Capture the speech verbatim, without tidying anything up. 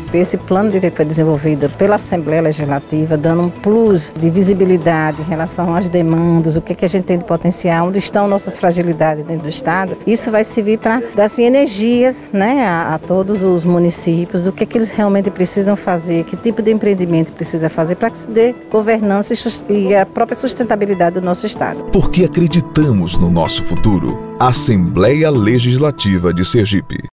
Esse plano diretor foi desenvolvido pela Assembleia Legislativa, dando um plus de visibilidade em relação às demandas, o que, que a gente tem de potencial, onde estão nossas fragilidades dentro do Estado. Isso vai servir para dar assim, energias, né, a, a todos os municípios, do que, que eles realmente precisam fazer, que tipo de empreendimento precisa fazer para que se dê governança e a própria sustentabilidade do nosso Estado. Porque acreditamos no nosso futuro. Assembleia Legislativa de Sergipe.